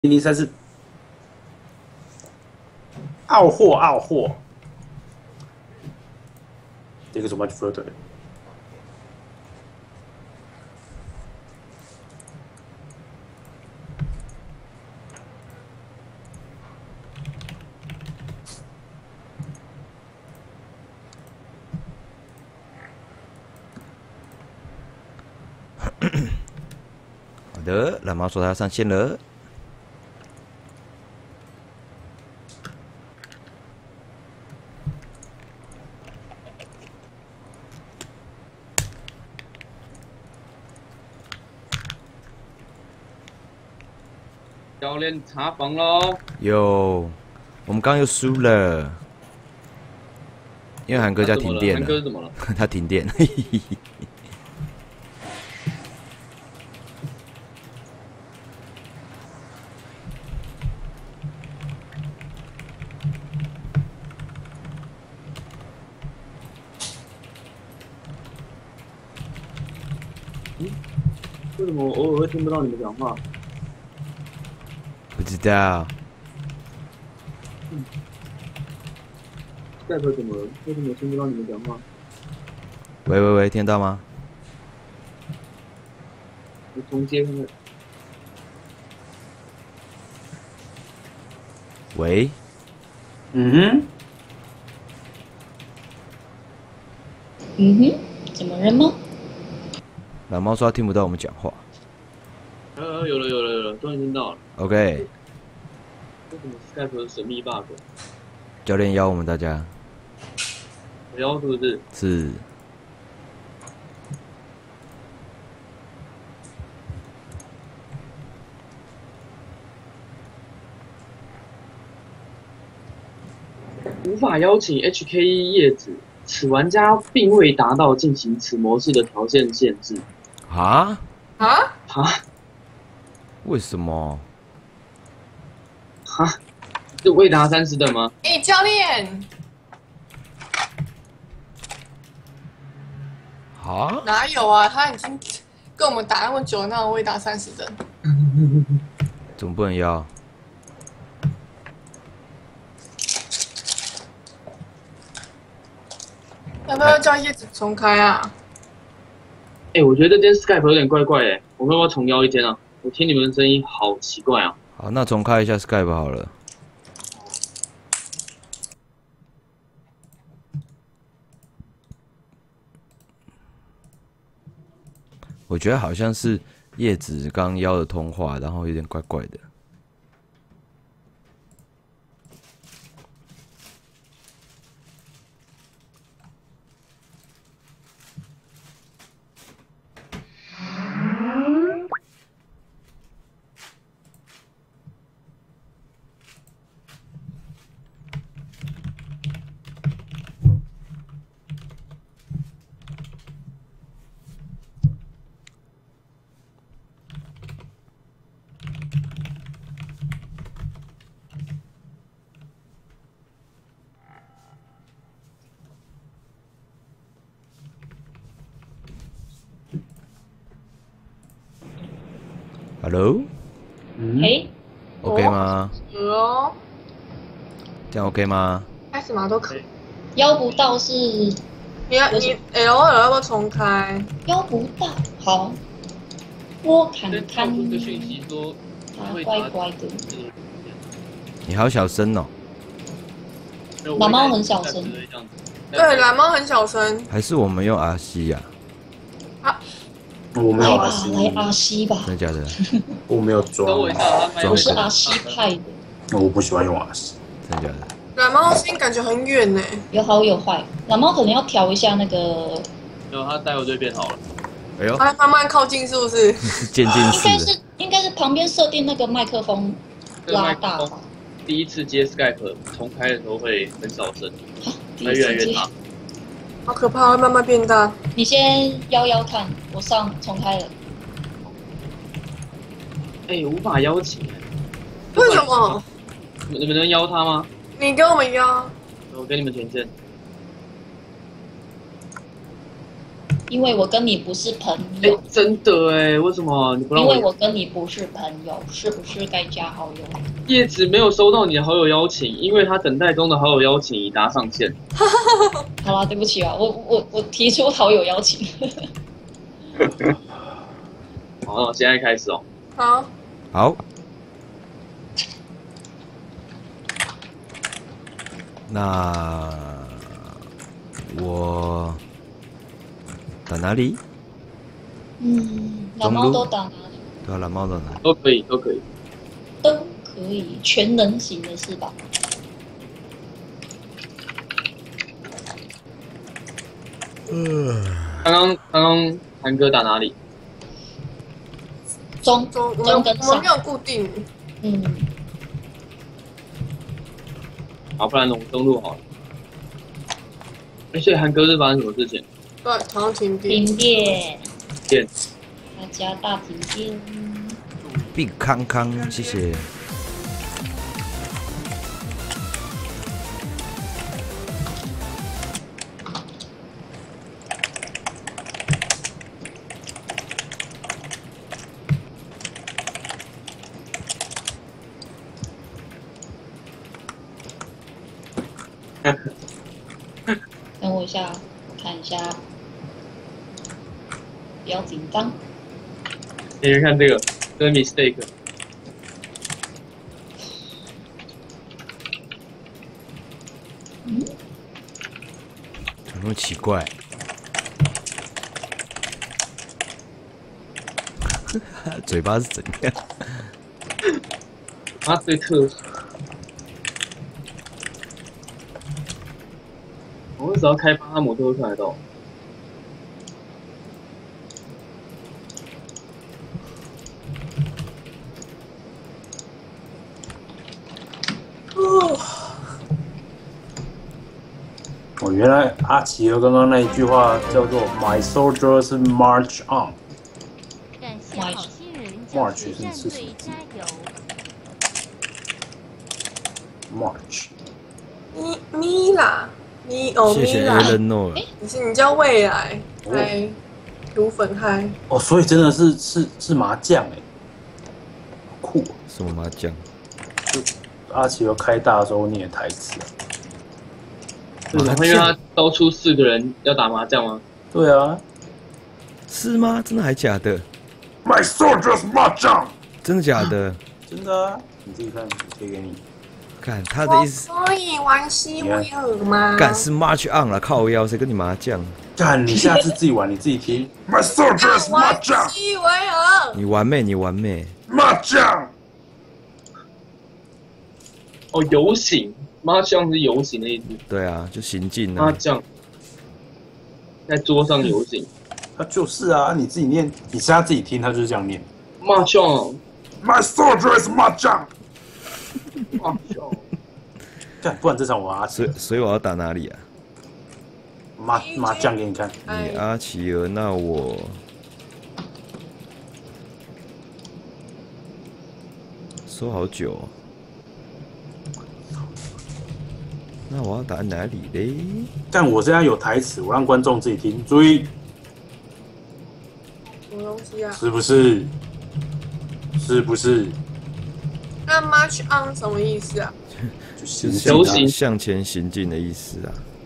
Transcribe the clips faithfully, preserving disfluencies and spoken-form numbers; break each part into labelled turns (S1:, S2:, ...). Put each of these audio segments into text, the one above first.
S1: 零零三四，傲货傲货，这个是 much further。
S2: 好的，蓝猫说他要上线了。
S3: 教练查房喽！
S2: 有，我们刚刚又输了，因为韩哥家停电了。
S3: 韩哥怎么了？
S2: 他停电。
S3: 为什么我偶尔会听不到你们讲话？
S2: 不知道。
S3: 嗯。Skype 怎么了？为什么听不到你们讲话？
S2: 喂喂喂，听到吗？
S3: 我重接看看。
S2: 喂。
S1: 嗯哼。
S4: 嗯哼，怎么了吗？
S2: 蓝猫说他听不到我们讲话。
S3: 呃，有了有了有了，终于听到了。
S2: OK。
S3: 为什么 Skype 有神秘 bug？
S2: 教练邀我们大家。
S3: 我邀是不是？
S2: 是。
S3: 无法邀请 H K E 叶子，此玩家并未达到进行此模式的条件限制。
S2: 啊？
S4: 啊？
S3: 啊？
S2: 为什么？
S3: 哈？是未达三十等吗？
S4: 哎、欸，教练。
S2: 啊？
S4: 哪有啊？他已经跟我们打那么久，那未达三十等。
S2: 怎么不能邀？
S4: 要不要叫叶子重开啊？
S3: 哎、欸，我觉得这间 Skype 有点怪怪的，我们要不要重邀一间啊？我听你们的声音好奇怪啊。
S2: 好，那重开一下 Skype 好了。我觉得好像是叶子刚邀的通话，然后有点怪怪的。Hello，
S4: 哎、欸、
S2: ，OK 吗？
S4: 有哦，
S2: 这样 OK 吗？
S4: 开始嘛都可以。邀不到是，你要你 L 二要不要重开？邀不到，好，我看看。
S3: 出个讯息说，
S4: 他乖乖的。
S2: 你好小声哦。
S4: 蓝猫很小声。对，蓝猫很小声。
S2: 还是我们用 R C 呀？
S4: 啊。
S1: 我没有 R C，
S4: 来 R C 吧。
S2: 真的假的？
S1: 我没有装。
S4: 我是 R C 派的。
S1: 我不喜欢用 R C。
S2: 真的假的？
S4: 蓝猫声音感觉很远呢。有好有坏，蓝猫可能要调一下那个。
S3: 没有，它待会就变好了。
S2: 哎呦，
S4: 它慢慢靠近是不是？
S2: 是渐进式的。应该是
S4: 应该是旁边设定那个麦克风拉大吧。
S3: 第一次接 Skype 重开的时候会很小声，会越来越大。好可怕，会慢慢变大。
S4: 你先邀邀看，我上重开了。
S3: 哎、欸，无法邀请。
S4: 为什么？
S3: 你们能邀他吗？
S4: 你给我们邀。
S3: 我给你们权限。
S5: 因为我跟你不是朋
S3: 哎、
S5: 友。
S3: 真的哎，为什么你不让我？
S5: 因为我跟你不是朋友，是不是该加好友？
S3: 叶子没有收到你的好友邀请，因为他等待中的好友邀请已达上线。
S5: 好啦，对不起啊，我我我提出好友邀请。
S3: 好，那我现在开始哦。
S4: 好，
S2: 好。那我打哪里？
S5: 嗯，蓝猫都打哪里？
S2: 对啊，蓝猫打哪里？
S3: 都可以，都可以。
S5: 都可以，全能型的是吧？
S2: 呃，
S3: 刚刚刚刚韩哥打哪里？
S5: 中
S4: 中我
S5: 中跟上
S4: 们我们没。有固定，
S5: 嗯，
S3: 好，不然我们中路好了。哎、所以韩哥是发生什么事情？
S4: 对，好像停电。
S5: 停电，
S3: 电
S5: 大家大停电。
S2: 毕康康，谢谢。
S5: 等我一下，我看一下，不要紧张。
S3: 你们看这个，这个 mistake。
S5: 嗯，
S2: 怎么那么奇怪？嘴巴是怎样？
S3: 他最特殊。我只要开发他摩托车来到。
S1: 哦，原来阿奇尔刚刚那一句话叫做 "My soldiers march on"。
S6: 感谢好心人
S1: March
S6: 战
S1: 是
S6: 队加油！
S1: March。
S4: 米米啦，米哦
S2: 谢谢
S4: 米啦，
S2: Eleanor。
S4: 你是你叫未来
S1: 哦
S4: 来卤粉嗨，
S1: 哦，所以真的是是是麻将哎，酷哦！
S2: 什么麻将？
S1: 阿奇尔开大的时候念的台词啊。
S3: 为什么？因为他招出四个人要打麻将吗？
S1: 对啊
S2: 是吗？真的还假的？
S1: ，My soldiers march on。
S2: 真的假的？
S1: 真的啊，你自己看，贴给你。
S2: 看他的意思，
S4: 我可以玩西维尔吗？
S2: 干是 March on 了，靠腰，谁跟你麻将？
S1: 干，你下次自己玩，你自己听。My soldiers
S4: 玩
S1: march on。
S4: 西维尔，
S2: 你完美，你完美。
S1: 麻将。
S3: 哦，游行，麻将是游行的意思。
S2: 对啊，就行进啊。
S3: 麻将在桌上游行，
S1: 他就是啊，你自己念，你下次自己听，他就是这样念。
S3: 麻将，
S1: My soldiers march on。
S3: 麻将。
S1: 干，不然这场我阿奇
S2: 所以所以我要打哪里啊？
S1: 麻麻将给你看。
S2: 你阿奇尔，那我说好久、哦。那我要打哪里嘞？
S1: 但我现在有台词，我让观众自己听，注意，
S4: 什么东西啊？
S1: 是不是？是不是？
S4: 那 march on 什么意思啊？
S1: 就
S2: 就是
S1: 行
S2: 向
S3: 游行
S2: 向前行进的意思啊。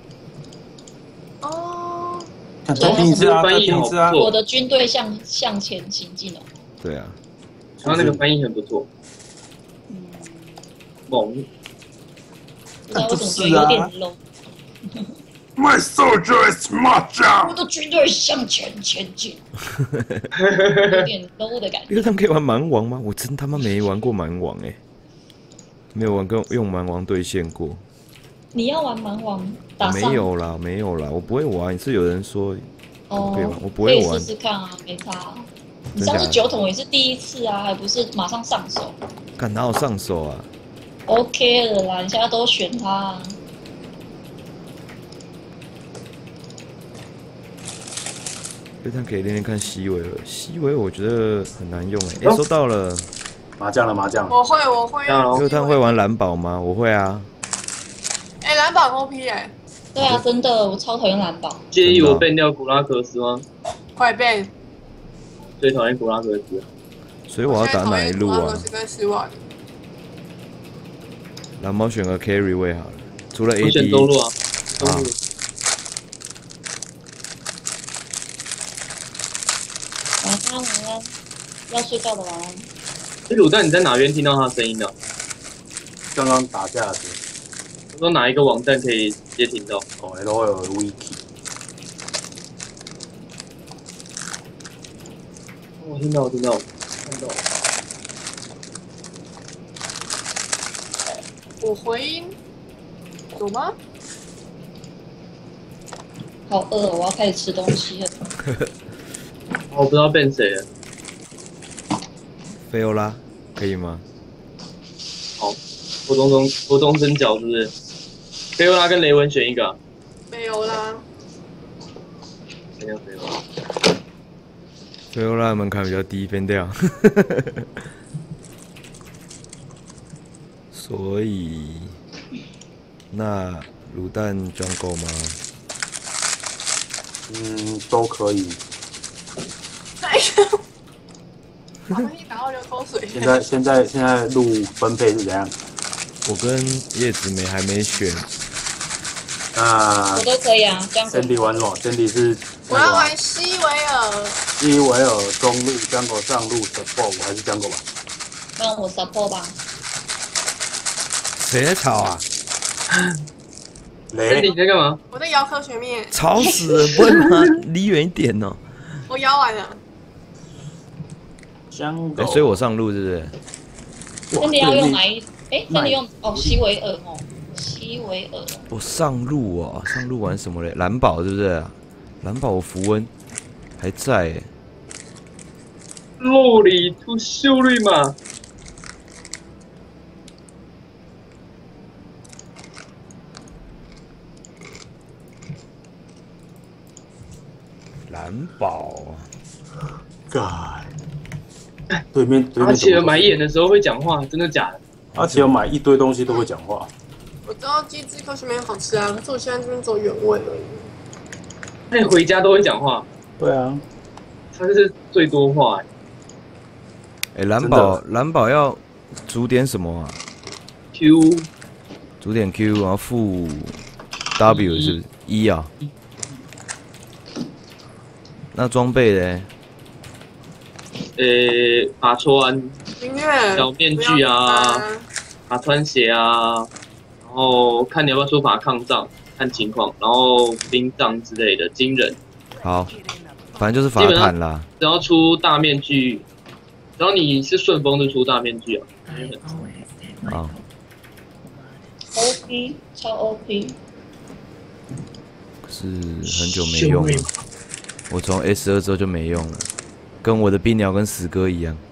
S4: 哦，
S1: 看再听一次啊，再
S3: 翻译好
S1: 听一次啊
S3: 不。错
S5: 我的军队向向前行进哦。
S2: 对啊，
S3: 他那个翻译很不错，
S5: 嗯，
S3: 猛。
S5: 不知道为什么觉得有点 low。
S1: My soldiers march
S5: 我
S1: on。
S5: 的军队向前前进，有点 low 的感觉。
S2: 因为他们可以玩蛮王吗？我真他妈没玩过蛮王哎、没有玩跟用蛮王对线过。
S5: 你要玩蛮王打
S2: 我
S5: 上？
S2: 没有啦，没有啦，我不会玩。是有人说
S5: 哦，
S2: 可以玩我不会玩
S5: 可以试试看啊，没差啊。你
S2: 真假的
S5: 上次酒桶也是第一次啊，还不是马上上手
S2: 干哪有上手啊？
S5: ？OK 了啦，你现在都选他、啊。
S2: 非常可以练练看西维尔，西维尔我觉得很难用哎、欸。哎、收到了。
S1: 麻将了，麻将。
S4: 我会我会。
S3: 这样咯
S2: 六探会玩蓝宝吗？我会啊。
S4: 哎，蓝宝 O P 哎，
S5: 对啊，真的，我超讨厌蓝宝。
S3: 介意我变掉古拉格斯吗？
S7: 快变！
S3: 最讨厌古拉格斯。
S2: 所以我要打哪一路啊？
S7: 是跟丝袜。
S2: 蓝猫选个 carry 位好了，除了 A D。
S3: 我选中路啊，中路。
S5: 晚安晚安，要睡觉的晚安。
S3: 哎，卤蛋，你在哪边听到他声音的？
S1: 刚刚打架的时候。
S3: 我说哪一个网站可以直接听到？
S1: 哦 ，L O L Wiki。
S3: 我听到，我听到，看到。
S7: 我回音有吗？
S5: 好饿、哦，我要开始吃东西了。
S3: 我不知道变谁了。
S2: 菲欧拉，可以吗？
S3: 好，国中中国中真角是不是？菲欧拉跟雷文选一个、啊。
S7: 没有啦。
S3: 谁叫菲欧拉？
S2: 菲欧拉的门槛比较低，分掉。所以，那卤蛋 jungle 吗？
S1: 嗯，都可以。
S7: 哪一个？把东西打到流口水。
S1: 现在现在现在路分配是怎样？
S2: 我跟叶子梅还没选。
S1: 那
S5: 我都可以啊，这样。
S1: Cindy 玩什么 ？Cindy 是
S7: 我要玩西维尔。
S1: 西维尔中路 jungle 上路 support， 我还是 jungle 吧。
S5: 那我 support 吧。
S2: 谁在吵啊？
S1: 雷，
S3: 你在干嘛？
S7: 我在摇科学面。
S2: 吵死了，不会吗？离远一点哦。
S7: 我摇完了。
S1: jungle。
S2: 哎，所以我上路是不是？
S5: 那你要用哪一？哎，那你用哦西维尔哦，西维尔。
S2: 我上路哦，上路玩什么嘞？蓝宝是不是？蓝宝我符文还在耶。
S3: 洛里图修瑞嘛。
S2: 蓝宝
S1: God， 对面对面。
S3: 阿奇尔买眼的时候会讲话，真的假的？
S1: 阿奇尔买一堆东西都会讲话。
S7: 我知道机智科学面好吃啊，可是我现在这边走原味而已。
S3: 那你回家都会讲话？
S1: 对啊，
S3: 他是最多话哎。
S2: 哎，蓝宝蓝宝要煮点什么啊
S3: ？Q，
S2: 煮点 Q， 然后负 W 是不是？一啊。那装备嘞？
S3: 呃，法穿
S7: 音乐
S3: 小面具啊，法穿鞋啊，然后看你要不要出法抗杖，看情况，然后冰杖之类的，惊人。
S2: 好，反正就是法坦啦。
S3: 只要出大面具，只要你是顺风就出大面具啊。
S2: 好。
S5: O P 超 O P。
S2: 可是很久没用了。我从 S 二之后就没用了，跟我的冰鸟跟死哥一样。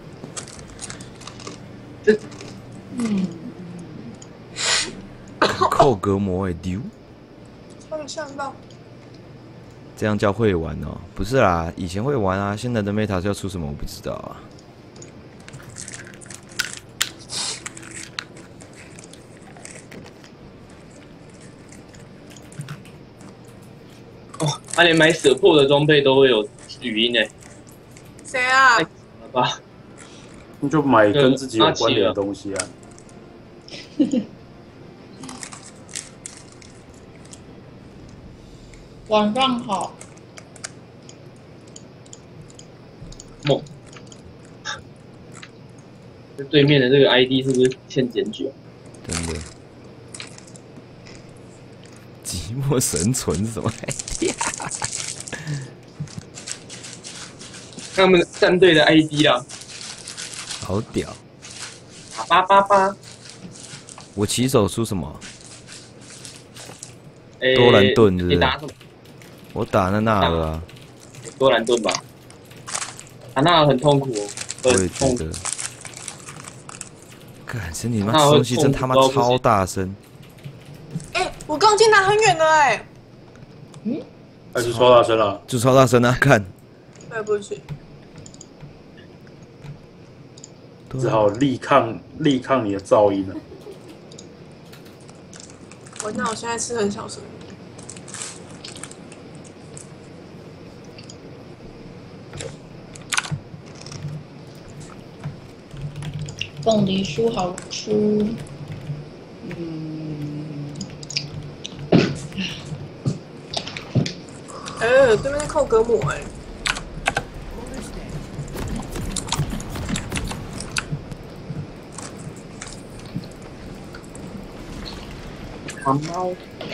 S5: 嗯。
S2: 扣隔膜会丢。
S7: 上上到。
S2: 这样叫会玩哦？不是啦，以前会玩啊，现在的 meta 是要出什么我不知道啊。
S3: 哦，他连买舍破的装备都会有语音诶。
S7: 谁啊？
S3: 太了吧？
S1: 你就买跟自己有关联的东西啊。
S5: 晚上好。
S3: 梦。这对面的这个 I D 是不是欠检举啊？
S2: 真的。寂寞生存是什么 I D 啊？
S3: 他们战队的 I D 啦。
S2: 好屌。
S3: 八八八。
S2: 我起手出什么？
S3: 欸、
S2: 多兰盾是不是？
S3: 你打什么？
S2: 我打那纳尔啊。
S3: 多兰盾吧。打纳尔很痛苦哦。
S2: 我也觉得。看，身体妈东西真他妈超大声。
S7: 哎、欸，我刚进拿很远的哎、欸。
S1: 嗯？还是超大声了？
S2: 就超大声啊！看。
S7: 对不起。
S1: 只好力抗力抗你的噪音了。
S7: 我那我现在吃很小声。
S5: 凤梨酥好吃。嗯。
S7: 哎、欸，对面扣隔膜哎、欸。
S3: 长猫。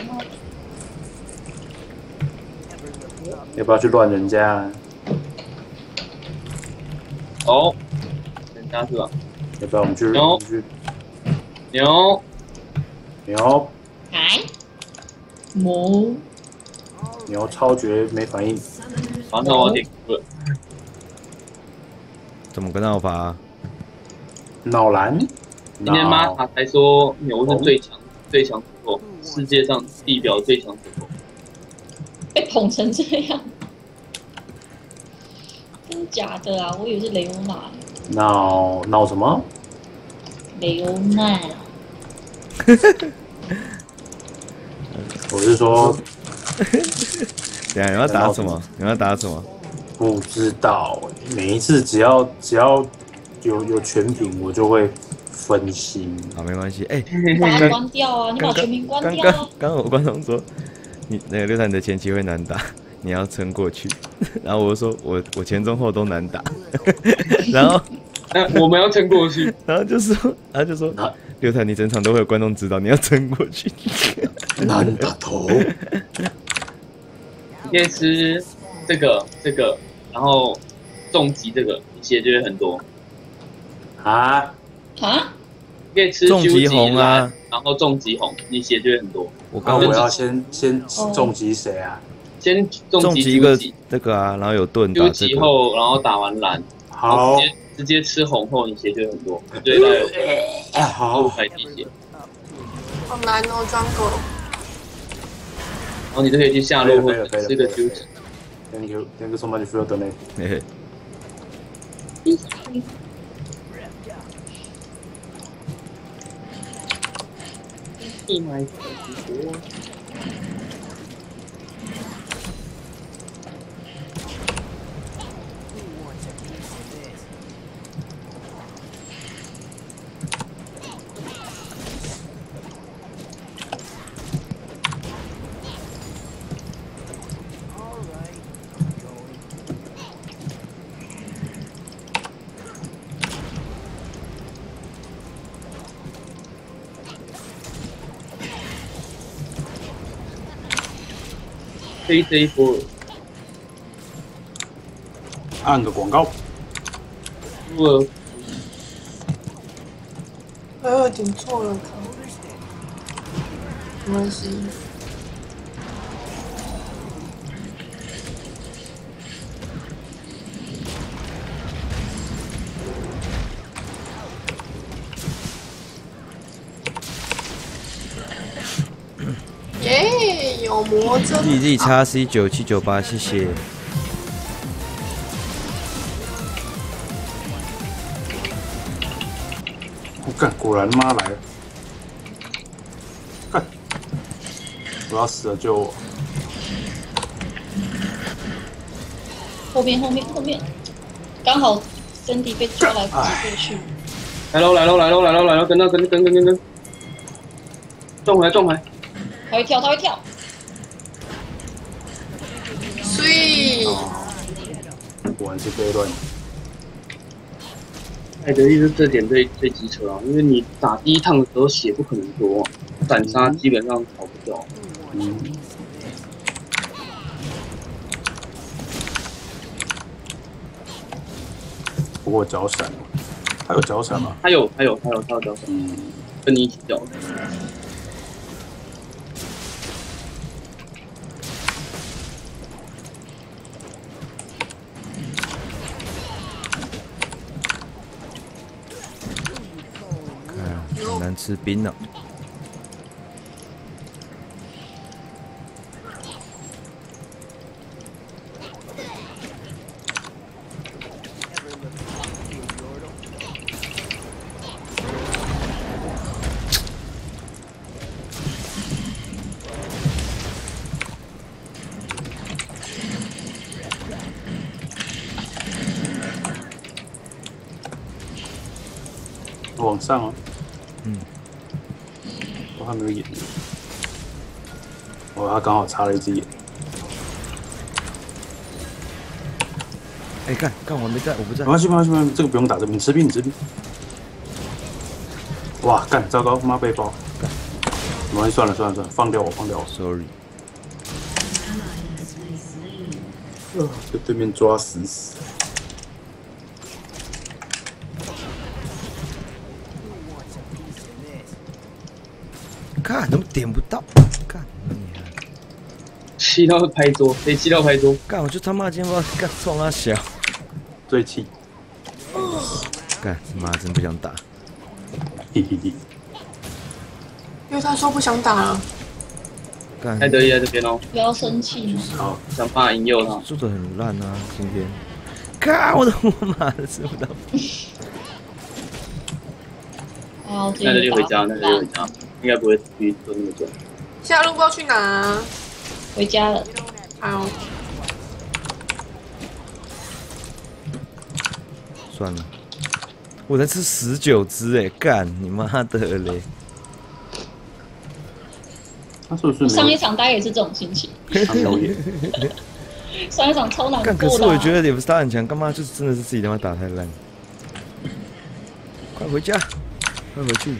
S1: 要不要去乱人家、啊？
S3: 哦，人家是吧？
S1: 要不要我们去？
S3: 牛
S1: 我们去
S3: 牛
S1: 牛
S5: 哎，牛
S1: 牛超绝没反应。
S3: 好，那我点了。
S2: 怎么个闹法、啊？
S1: 脑蓝。
S3: 今天玛塔才说牛是最强、最强主播，世界上地表最强主播。
S5: 被捧成这样，真假的啊？我以为是雷欧娜。
S1: 脑脑什么？
S5: 雷欧娜。
S1: 我是说，
S2: 等下你要打什么？你要打什么？
S1: 不知道，每一次只要只要有有全屏，我就会分心。
S2: 好，没关系。哎、欸，
S5: 你把它关掉啊！你把全屏关掉啊！
S2: 刚刚刚有观众说，你那个六三你的前期会难打，你要撑过去。然后我就说我我前中后都难打，然后。
S3: 那我们要撑过去，
S2: 然后就说，他就说，六台你整场都会有观众指导，你要撑过去。
S1: 难打头。
S3: 你可以吃这个这个，然后重击这个，你血就会很多。
S1: 啊
S5: 啊！
S3: 可以吃
S2: 重击红啊，
S3: 然后重击红，你血就会很多。
S2: 我刚
S1: 我要先先重击谁啊？
S3: 先重击
S2: 一个这个啊，然后有盾打
S3: 这个。后，然后打完蓝，
S1: 好。
S3: 直接吃红后，你血就很多，对大概有
S1: 好
S3: 五百滴血。
S7: 好难哦 ，Jungle。
S3: 然后你就可以去下路或者吃个休息。
S1: Thank you, thank you so much for your donation。
S2: 嘿嘿。
S3: 一买一多。K C 波，
S1: 按个广告。
S3: 我，
S7: 哎呦，点错了，没关系。耶，有魔针。
S2: Z Z 叉 C 九七九八，谢谢。
S1: 我干，果然妈来了！干，我要死了，救我！
S5: 后面后面后面，刚好真迪被抓来挤过去。
S3: 来喽来喽来喽来喽来喽，跟到跟跟跟跟跟，撞回来撞回来。
S5: 他会跳，他会跳。
S7: 所以，
S1: 果然是被乱。
S3: 艾德利是这点最最机车啊，因为你打第一趟的时候血不可能多，斩杀基本上跑不掉。
S1: 嗯。不过脚闪，他有脚闪吗？
S3: 他有，他有，他有，他有脚闪。嗯，跟你一起脚。
S2: 很难吃冰了。
S1: 哦， 往上哦。
S2: 嗯。
S1: 我还没有眼。哦，他刚好插了一只眼。
S2: 哎、欸，干干我没在，我不在。
S1: 没关系，没关系，没关系，这个不用打，这个你吃兵，你吃兵。哇，干，糟糕，妈背包。没关系，算了算了算了，放掉我，放掉我。
S2: Sorry。
S1: 呃，被对面抓死死。
S2: 看怎么点不到？干，
S3: 气到拍桌，谁气到拍桌？
S2: 干，我就他妈今天不知道干冲他小，
S1: 最气。
S2: 干，妈真不想打。
S1: 嘿嘿嘿。
S7: 因为他说不想打了。
S2: 干，
S3: 泰德利在这边哦。
S5: 不要生气。
S1: 好，
S3: 想办法引诱他。
S2: 做的很烂啊，今天。干，我的我妈的吃不到。
S5: 好，
S3: 泰德利回家，泰德利回家，应该不会去做那么久。
S7: 下路不知道去哪。
S5: 回家了。
S7: 好。
S2: 算了，我才吃十九只哎，干你妈的嘞！
S1: 他是不是
S5: 上一场大概也是这种心情。上一场超难过的、啊。
S2: 可是我也觉得也不是他很强，干嘛就是真的是自己他妈打太烂。快回家，快回去。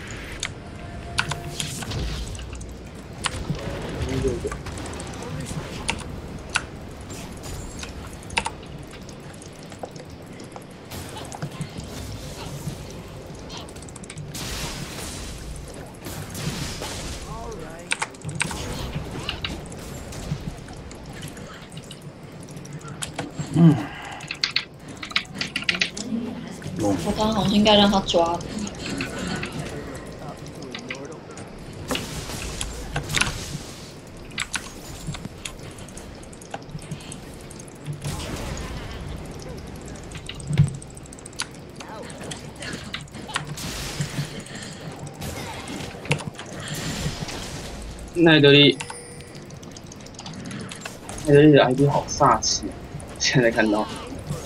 S1: 嗯，
S5: 我刚好应该让他抓的。
S3: 奈德利，奈德利的 I D 好煞气啊！现在看到。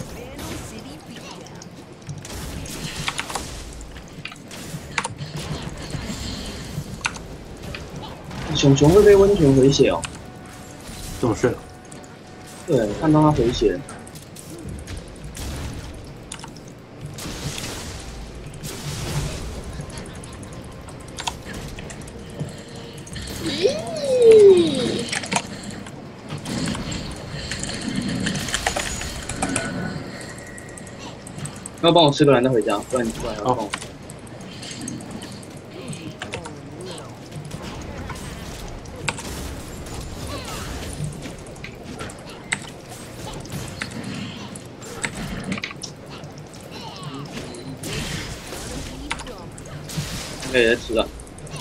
S3: 熊熊会被温泉回血哦。
S1: 这么炫？
S3: 对，看到他回血。要帮我吃个蓝再回家，不然你不然要帮我。可以再吃了。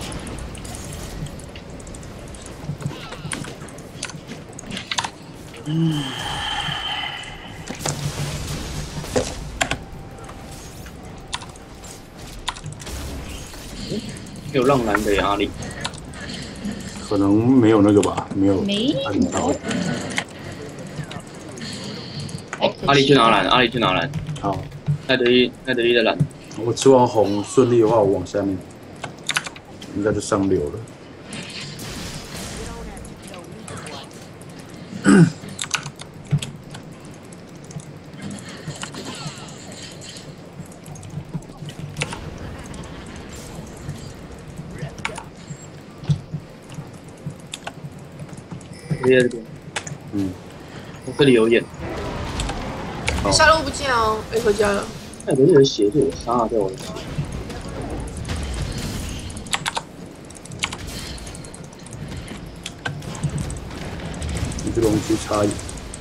S3: 嗯。有让蓝的压力，
S1: 可能没有那个吧，没有
S5: 没
S1: 按到。
S3: 阿里去拿蓝，阿里去拿蓝。
S1: 好，
S3: 奈德利，奈德利的蓝。
S1: 我吃完红顺利的话，我往下面应该就上流了。
S3: 在这边，
S1: 嗯，
S3: 我这里有眼。
S7: 下路不见哦，哎，回家了。
S3: 奈德利的血是我杀掉的血。
S1: 你这龙区差异。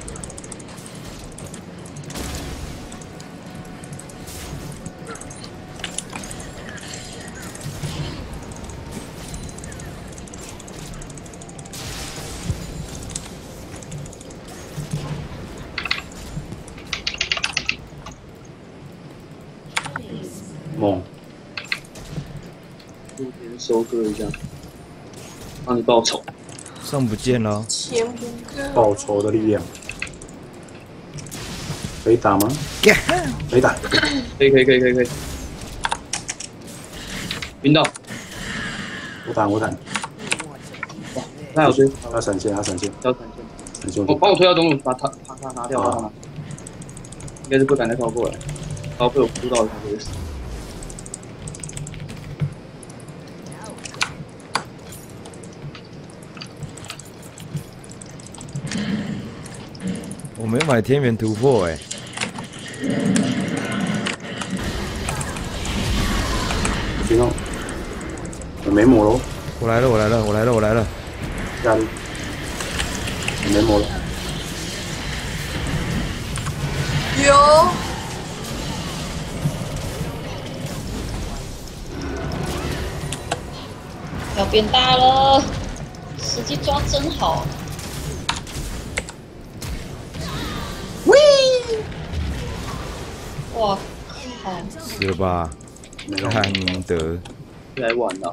S1: 猛，
S3: 今天收割一下，帮你报仇。
S2: 上不见了。
S7: 钱不够。
S1: 报仇的力量，可以打吗？没打。
S3: 可以可以可以可以可以。 晕到，
S1: 我弹我弹，
S3: 哇，他有追，
S1: 他闪现他闪现，
S3: 要闪现。
S1: 闪现。
S3: 我帮我推到中路，把他他他拿掉，把他拿。应该是不敢再靠过来，然后被我扑到了他这个死。
S2: 我没有买天元突破哎、欸。
S1: 行哦，我没魔喽。
S2: 我来了，我来了，我来了，我来了。
S1: 压力，我没魔了。
S4: 有。
S5: 要变大了，时机抓真好。
S4: 喂！
S5: 哇靠！
S2: 死了吧？汉宁德。
S3: 来晚了。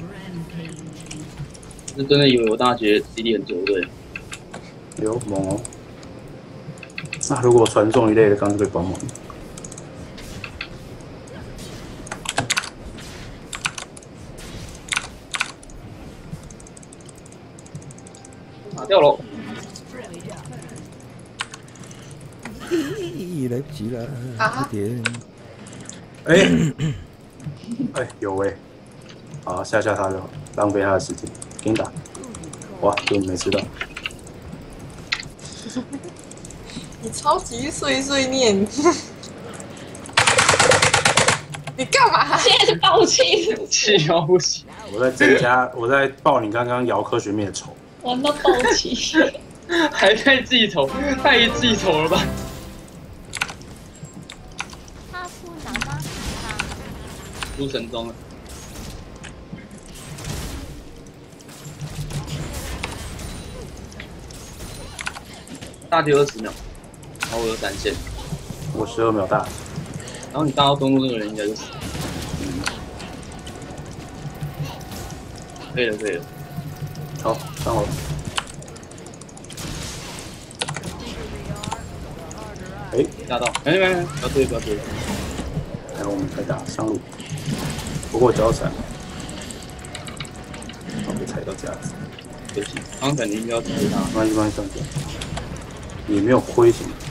S3: 是真的以为我大学 C D 很久对。
S1: 有猛哦！那如果传送一类的，刚刚可以帮忙。
S3: 打掉喽！
S2: 来不及了，
S4: 啊、
S2: 快点！
S1: 哎哎，有哎、欸！好，吓吓他就好，浪费他的时间，给你打。哇，给你没吃到。
S4: 你超级碎碎念，你干嘛？
S5: 现在是爆气，
S3: 气到不行。
S1: 我在增加，我在报你刚刚摇科学面的仇。
S5: 玩到爆气，
S3: 还在记仇，太记仇了吧？
S6: 他出狼吗？
S3: 出神装了。大跌二十秒，然后我有闪现，
S1: 我十二秒大，
S3: 然后你大到中路那个人应该就死了。可以了，可以了。
S1: 好，上好了。哎、欸，
S3: 吓到！没没没，不要追，不要追。
S1: 然后我们开打上路，不过脚闪，然后被踩到架子。
S3: 对不起，刚刚感觉应该要追他。
S1: 没关系，没关系，上去。也没有亏什么。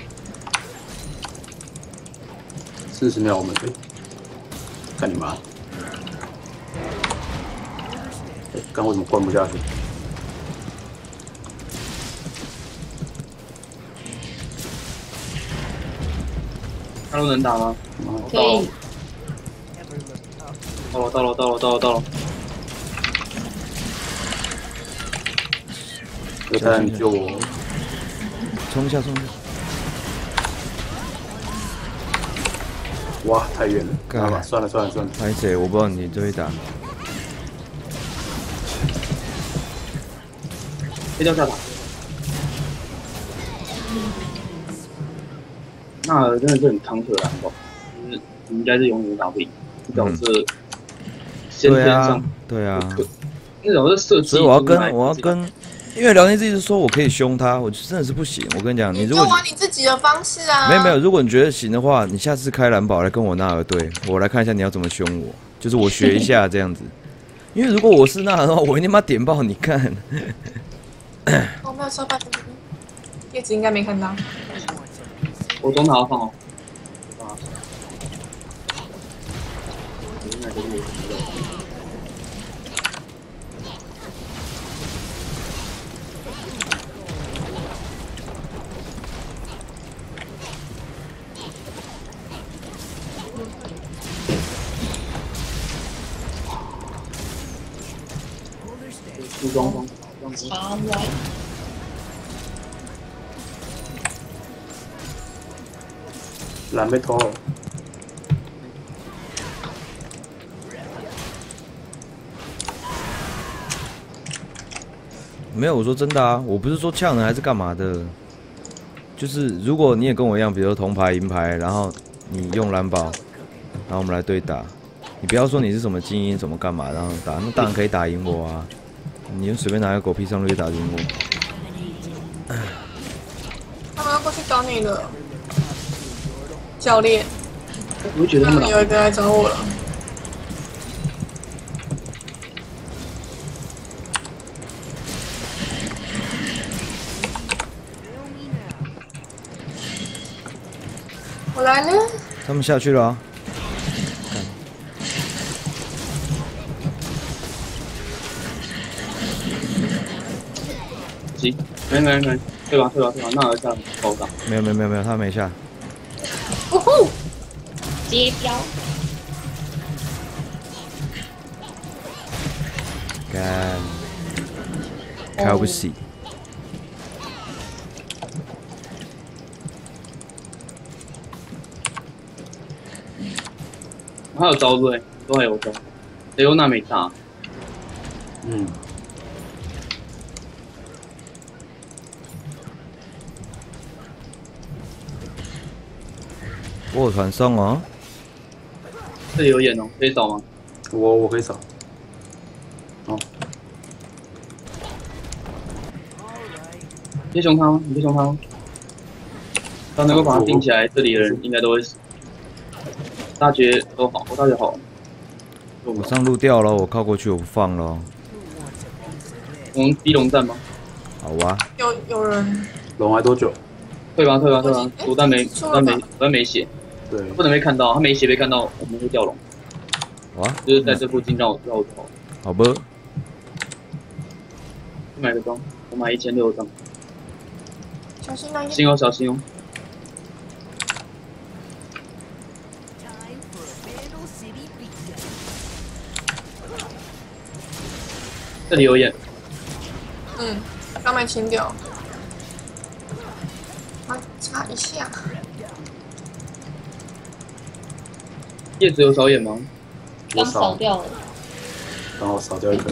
S1: 四十秒我们可以。干你妈！哎，刚为什么关不下去？
S3: 他都能打吗？
S5: 可以。
S3: 到了，到了，到了，到了，到了。
S1: 这单救我！
S2: 冲一下，冲一下！
S1: 哇，太远了，干吧，算了算了算了。
S2: 拍谁？我不知道你这会打。
S3: 飞掉下塔。那真的是很康特蓝宝，就是你应该是永远打不赢。这种是先天上，
S2: 对啊，
S3: 那种是设计。
S2: 所以我要跟我要跟，因为聊天自己说我可以凶他，我真的是不行。我跟你讲，你如果
S4: 你就玩你自己的方式啊。
S2: 没有没有，如果你觉得行的话，你下次开蓝宝来跟我纳尔对，我来看一下你要怎么凶我，就是我学一下这样子。因为如果我是纳尔的话，我一定把点爆你看。
S4: 我没有收到叶子，应该没看到。
S3: 我中塔要放哦。出装装，
S5: 插歪。
S1: 蓝被偷了。
S2: 没有，我说真的啊，我不是说呛人还是干嘛的，就是如果你也跟我一样，比如说铜牌、银牌，然后你用蓝宝，然后我们来对打，你不要说你是什么精英，什么干嘛，然后打，那当然可以打赢我啊，你就随便拿个狗屁上路就打赢我。
S4: 他们要过去找你了，教练。
S3: 我会觉得他们
S4: 有一个来找我了。
S7: 来了。
S2: 他们下去了啊！
S3: 行，没没没，退吧退吧退吧，那儿下爆炸。
S2: 没有没有没有没有，他没下。
S7: 呜呼！
S5: 接标。
S2: 干，看不起。
S3: 还有招对，都还有招。雷欧娜没打。
S1: 嗯。
S2: 我有传送哦。
S3: 这里有眼哦，可以扫吗？
S1: 我我可以扫。哦。
S3: 贴熊汤，你贴熊汤。他能够把它定起来，这里的人应该都会死。大绝都好，我大绝好。
S2: 我上路掉了，我靠过去，我不放了。
S3: 我们逼龙战吗？
S2: 好啊。
S7: 有有人。
S1: 龙还多久？
S3: 退吧退吧退吧，子弹没子弹没子弹没血。
S1: 对。
S3: 不能被看到，他没血被看到，我们会掉龙。
S2: 哇。
S3: 就是在这附近绕绕走。
S2: 好吧。
S3: 去买个装，我买一千六张。
S7: 小心那
S3: 心哦，小心哦。这里有眼。
S7: 嗯，刚没清掉。啊，差一下。
S3: 叶子有扫眼吗？
S5: 刚扫掉了。
S1: 然后扫掉一个。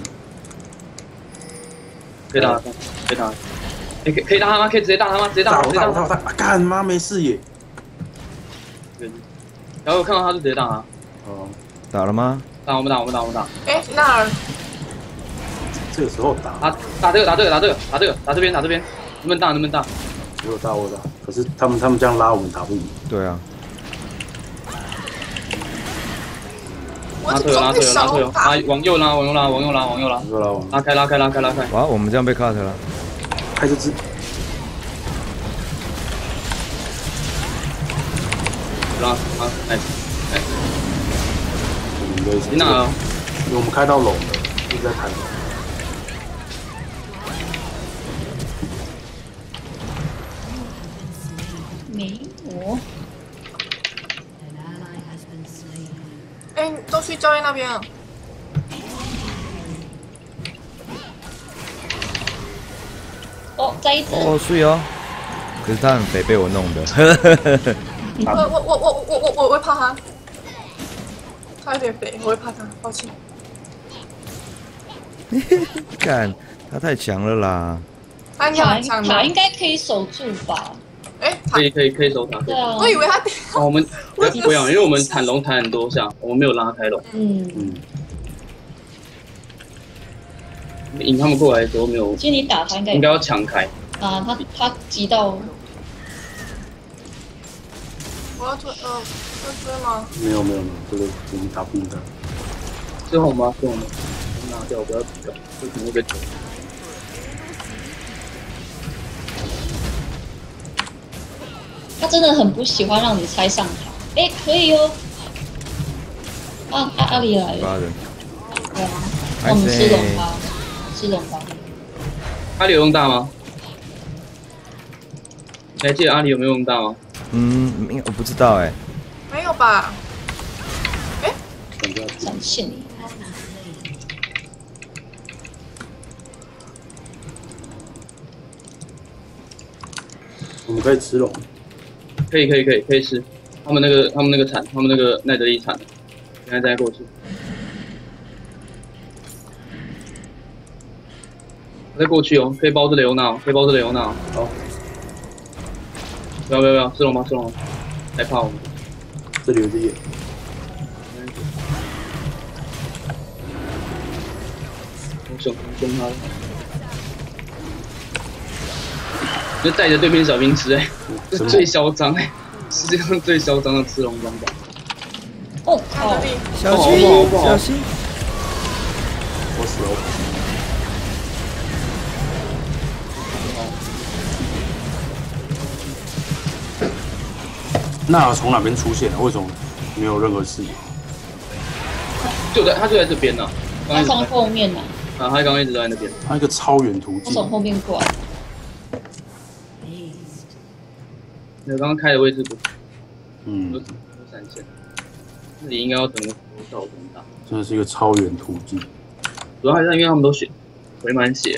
S3: 可以打他，可以打他。哎，可可以打他吗？可以直接打他吗？直接打他，直接打他。
S1: 我打，干妈没视野。
S3: 然后我看到他就直接打他。
S1: 哦。
S2: 打了吗？
S3: 打，我们打，我们打，我们打。
S7: 哎，那儿。
S1: 这个时候打。
S3: 打打这个，打这个，打这个，打这个，打这边，打这边。能不能打？能不能打？
S1: 我有打，我有打。可是他们他们这样拉我们打不赢。
S2: 对啊。
S3: 拉退了，拉退了，拉退了，拉往右拉，往右拉，往右拉，往右拉，
S1: 右拉往
S3: 拉开，拉开，拉开，拉开。
S2: 哇，我们这样被 cut 了。
S1: 开这只。
S3: 拉，拉，哎，哎。
S1: 你
S3: 哪啊？
S1: 我们开到龙了，一直在弹。
S5: 没有。
S7: 哎，都去教练那边了。
S5: 哦，再一只。
S2: 哦，睡哦。可是他很肥，被我弄的。
S7: 我我我我我我我会怕他，他有点肥，我会怕他，抱歉。
S2: 干，他太强了啦！
S7: 他
S5: 塔
S7: 强
S5: 塔应该可以守住吧？
S7: 哎，
S3: 可以可以可以守塔。
S5: 对啊。
S7: 我以为他。
S3: 哦，我们不要，因为我们弹龙弹很多下，我们没有拉开龙。
S5: 嗯
S1: 嗯。
S3: 引他们过来的时候没有。
S5: 其实你打他应该
S3: 应该要强开。
S5: 啊，他他急到。
S7: 我要追呃要追吗？
S1: 没有没有没有，这个我们打不赢他。
S3: 是红吗？是红吗？拿掉，不要搞，这可能会被捅。
S5: 他真的很不喜欢让你拆上塔。哎，可以哦。啊啊阿里来了。对啊，我们吃龙吧，吃龙吧。
S3: 阿里有用大吗？你还记得阿里有没有用大吗？
S2: 嗯，我不知道哎。
S7: 没有吧？哎，
S5: 展现。
S1: 我们可以吃龙。
S3: 可以可以可以可以吃。他们那个他们那个铲，他们那个奈德利铲，现在再过去。再过去哦，可以包着雷欧娜，可以包着雷欧娜。好。不要不要不要，吃龙吗？吃龙吗？害怕我们。
S1: 这里有只眼。
S3: 我凶凶他。就带着对面小兵吃哎、欸，这最嚣张哎，世界上最嚣张的吃龙装甲。
S5: 哦靠！
S2: 小心小心！
S1: 我死了。 那从哪边出现？为什么没有任何视野？
S3: 就在他就在这边呢、啊。
S5: 他从后面呢、
S3: 啊。啊，他刚刚一直都在那边。
S1: 他一个超远途径。
S5: 他从后面过来。
S3: 我刚刚开的位置不，
S1: 嗯，
S3: 有闪现，这里应该要整个效果很大。
S1: 真的是一个超远途径。
S3: 主要还是因为他们都血回满血。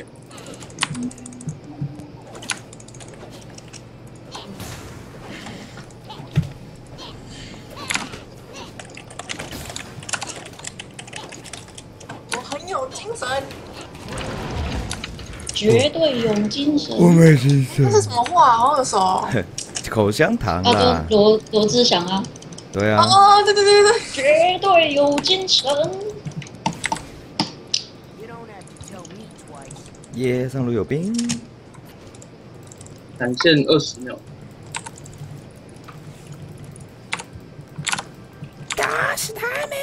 S7: 我很有精神。
S5: 绝对有精神。
S2: 我没精神。
S7: 这是什么话？好耳熟。
S2: 口香糖
S5: 啊，
S2: 啦。
S5: 罗罗志祥啊。
S2: 对啊。
S7: 哦，对对对对对。
S5: 绝对有精神。
S2: 耶，上路有兵。
S3: 闪现二十秒。
S2: 打死他们！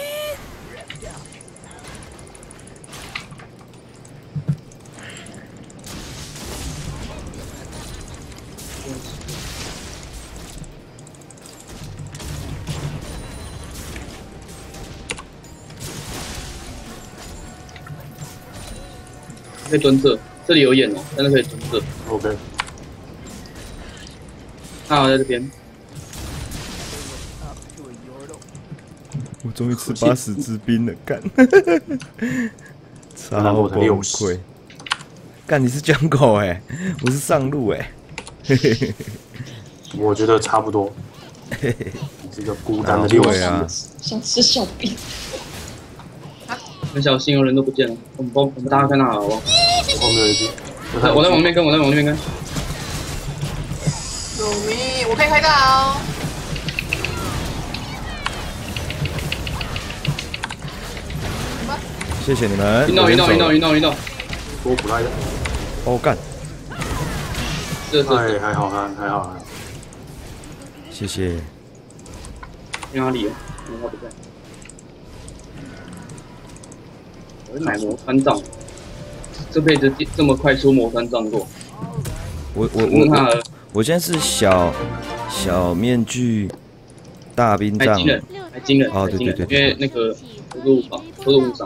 S3: 可以蹲这，这里有眼哦，真的可以蹲这。
S1: OK。
S3: 他好在这边。
S2: 我终于吃八十只兵了，干！超崩溃！干，你是江口哎，我是上路哎。
S1: 我觉得差不多。你是个孤单的六十啊。
S5: 想吃小兵。
S3: 很小心哦，人都不见了。我们帮我们大家看他好不好？
S1: 后面有一只。
S3: 我在往那边跟，我在往那边跟。
S7: 救命！我可以开刀。
S2: 谢谢你们。
S3: 晕到晕到晕到晕到晕到。
S1: 多不赖的。
S2: 哦干。
S3: 这这
S1: 哎，还好还还好还好。
S2: 谢谢。
S3: 哪里？他不在。我买魔穿杖，这辈子这么快出魔穿杖过。
S2: 我我我我我现在是小小面具大兵杖。
S3: 还惊人，还惊人。
S2: 哦对对对，
S3: 因为那个都是误伤，都是误伤。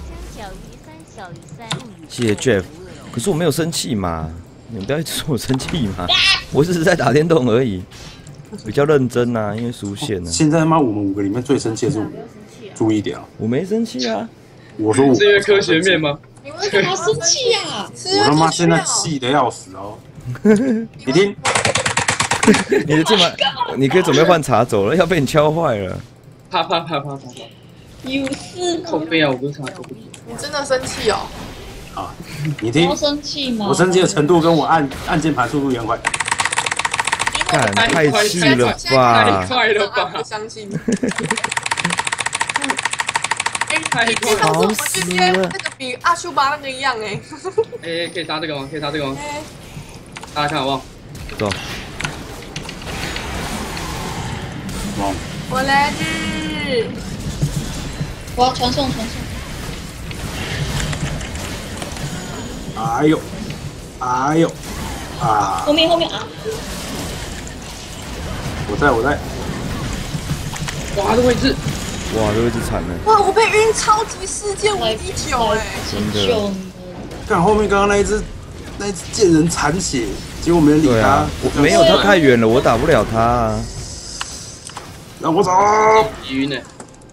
S2: 谢谢 Jeff， 可是我没有生气嘛，你们不要一直说我生气嘛，我只是在打电动而已，比较认真呐、啊，因为输线呢、啊。
S1: 现在他妈我们五个里面最生气的是我，注意点啊！
S2: 我没生气啊。
S1: 我说我
S3: 是因为科学面吗？
S5: 你为什么生气呀？
S1: 我他妈现在气得要死哦！你听，
S2: 你的键盘，你可以准备换茶走了，要被你敲坏了。
S3: 啪啪啪啪啪啪！
S5: 有事
S3: 靠背啊！我不是茶走。
S7: 你真的生气哦？
S1: 啊，你听，
S5: 要生气吗？
S1: 我生气的程度跟我按按键盘速度一样快。
S2: 干，太气了吧！
S3: 太快了吧！
S7: 不相信。
S3: 太快了！
S7: 好死了！那个比阿修巴那个一样哎。
S3: 哎，可以杀这个吗？可以杀这个吗？大家看好不好？
S2: 走。
S1: 哇！
S7: 我来日。
S5: 我要传送传送。
S1: 哎呦！哎呦！啊！
S5: 后面后面啊！
S1: 我在我在。
S3: 哇，这位置！
S2: 哇，这位置惨了！
S7: 哇，我被晕超级世界无敌球哎！
S2: 真的。
S1: 看后面刚刚那一只，那一只贱人残血，结果没人理他。
S2: 啊、我没有，他太远了，我打不了他、啊。
S1: 让我走！
S3: 晕呢？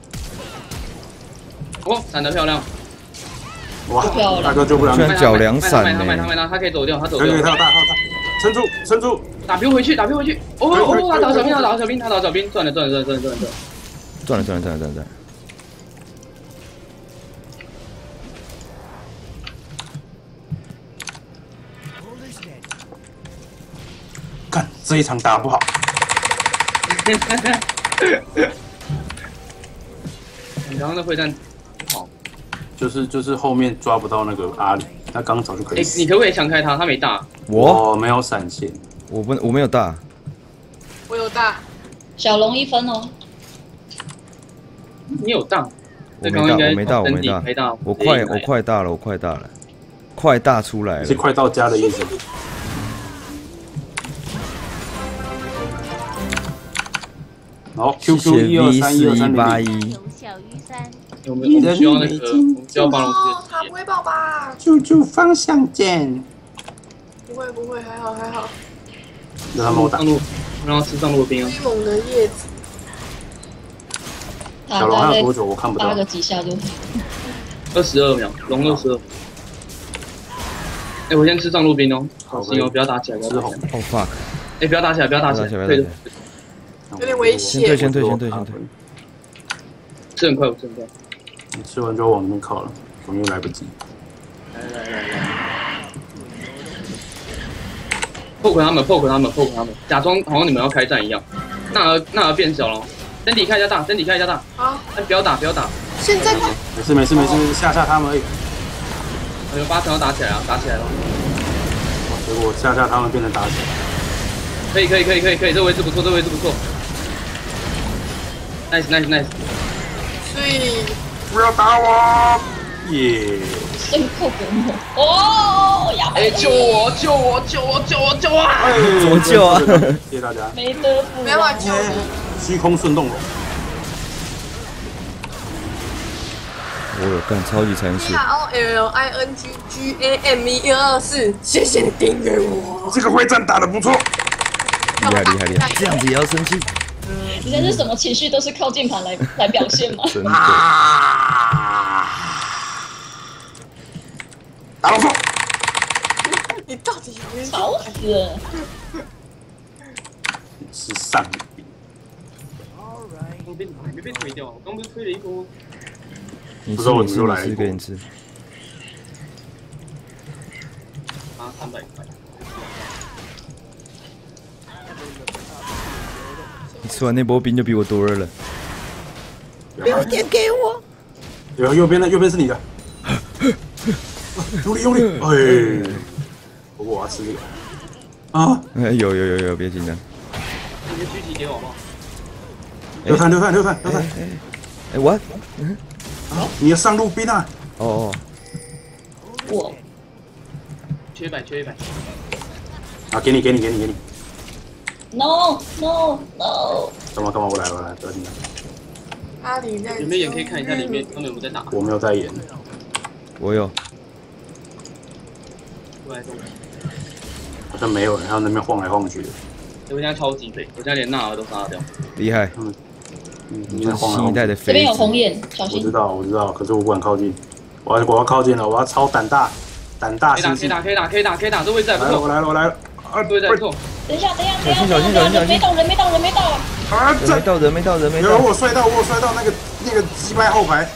S3: 哦，闪得漂亮！
S1: 哇，大哥救不了！
S2: 居然脚凉闪
S3: 呢！他买他买他，他可以走掉，他走掉。
S1: 可以，他有大，他有大，撑住，撑住！
S3: 打 Q 回去，打 Q 回去！哦哦，他打小兵，他打小兵，他打小兵，赚了赚了赚了赚了赚了！
S2: 赚了赚了赚了赚了赚了！
S1: 看这一场打不好。
S3: 你刚刚的会战好，
S1: 就是就是后面抓不到那个阿里，他刚早就可以死。
S3: 你可不可以抢开他？他没大。
S2: 我
S1: 没有闪现，
S2: 我不我没有大。
S7: 我有大。
S5: 小龙一分哦。
S3: 你有大？
S2: 我没大，我没大，我没大，我快，我快大了，我快大了，快大出来了，
S1: 是快到家的意思。 然后 Q Q 一二三一二三零零。
S6: 有小鱼山。
S3: 我们我们需要那个，我们需要帮老师。
S7: 他不会爆吧？
S1: 救救方向键。
S7: 不会不会，还好还好。
S1: 让他们打。
S3: 上路，让他吃上路的兵啊。
S7: 威猛的叶子。
S1: 小龙还有多久？我看不到。
S5: 八个几下就。
S3: 二十二秒，龙二十二。哎，我先吃上路兵哦，小心哦，不要打起来，不要打起来。
S2: 哦 fuck！
S3: 哎，不要打起来，不要打起来，对的。
S7: 有点危险。
S2: 先退，先退，先退，先退。
S3: 吃很快，我吃很快。
S1: 你吃完就往那边靠了，总又来不及。
S3: 来来来来。poke 他们 ，poke 他们 ，poke 他们，假装好像你们要开战一样。纳尔纳尔变小了，身体开一下大，身体开一下大。
S7: 好。
S3: 但不要打，不要打。
S7: 现在快。
S1: 没事没事没事，吓吓他们而已。
S3: 我有八成要打起来啊，打起来了。
S1: 结果吓吓他们变成打起来。
S3: 可以可以可以可以可以，这个位置不错，这个位置不错。nice nice nice。
S7: 所以
S1: 不要打我！耶！
S5: 深刻给我哦，亚
S3: 哎，救我救我救我救我救我！
S1: 哎，
S2: 怎么救啊？
S1: 谢谢大家。
S5: 没得补，
S7: 没办法救你。
S1: 虚空顺动龙。
S2: 我有干超级残血。
S7: L L I N G G A M 一二四，谢谢你订阅我。
S1: 这个会战打得不错。
S2: 厉害厉害厉害！这样子也要生气？
S5: 你这是什么情绪都是靠键盘来来表现吗？
S2: 真的。
S1: 打不错。
S7: 你到底有没有？
S5: 吵死了！
S1: 是上兵。
S3: 我被没被推掉，我刚不是推了一波。
S2: 你吃你吃你吃给你吃。
S3: 啊，三百块。
S2: 你吃完那波兵就比我多了。
S7: 留点给我。
S1: 有右边的，右边是你的。用力用力！哎，不过我要吃这个。啊！
S2: 有有有有，别紧张。
S3: 你先狙击给我好不好？
S1: 六探六探六探六探。
S2: 哎，what？
S1: 啊！你要上路兵啊！
S2: 哦哦。
S5: 我。
S3: 缺一百，缺一百。
S1: 啊！给你给你给你给你。
S5: No no no！
S1: 干嘛干嘛？我来我来，不要紧张。
S7: 阿里在。
S3: 有没有眼可以看一下里面他们有没有在打？
S1: 我没有在演。
S2: 我有。
S3: 过来动。
S1: 好像没有人，他那边晃来晃去的。
S3: 我现在超级肥，我现在连纳尔都杀掉。
S2: 厉害。
S1: 嗯。嗯，
S2: 你是新一代的肥。
S5: 这边有红眼，小心。
S1: 我知道我知道，可是我不敢靠近。我要我要靠近了，我要超胆大，胆大心细。
S3: 可以打可以打可以打可以打，这位置还不错。
S1: 我来了我来了。
S3: 啊，位置还不错。
S5: 等一下等一下等一下，等一下人没到人没到人没到。
S1: 啊！
S2: 人没到人没到人没到。
S1: 有我摔到我有摔到那个那个击败后排。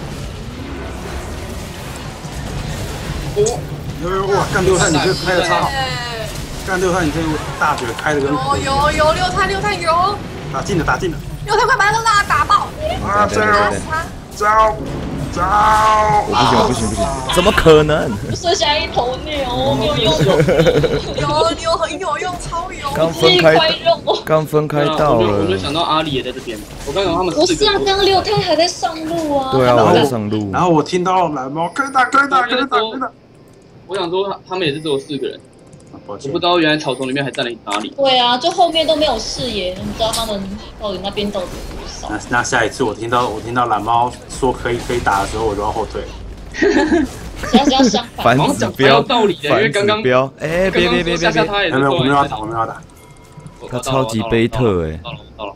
S1: 哦。有哇！干六探，你这开的超好。干六探，你这个大绝开的跟。
S7: 有有有六探六探有。
S1: 打进了打进了。
S7: 六探快把那个蜡打爆！
S1: 啊！加油！走走！
S2: 我不行不行不行！怎么可能？
S5: 剩下一头牛，牛有
S7: 用。有牛很有用，超有。
S2: 刚分开，刚分开到了。
S3: 我就想到阿里也在这边，我刚刚他们四个。
S5: 不是啊，刚刚六探还在上路啊。
S2: 对啊，我在上路。
S1: 然后我听到蓝猫可以打可以打可以打可以打。
S3: 我想说他们也是只有四个人。
S1: 我
S3: 不知道原来草丛里面还站了哪里。
S5: 对啊，就后面都没有视野，你知道他们到底那边到底有多少？
S1: 那那下一次我听到我听到蓝猫说可以可以打的时候，我就要后退。
S5: 现在是要相反。
S2: 反指标，
S3: 道理的，因为刚刚
S2: 标，哎，别别别别别，
S1: 没有没有，我没有要打，我没有要打。
S2: 他超级贝特哎。
S3: 到了到了。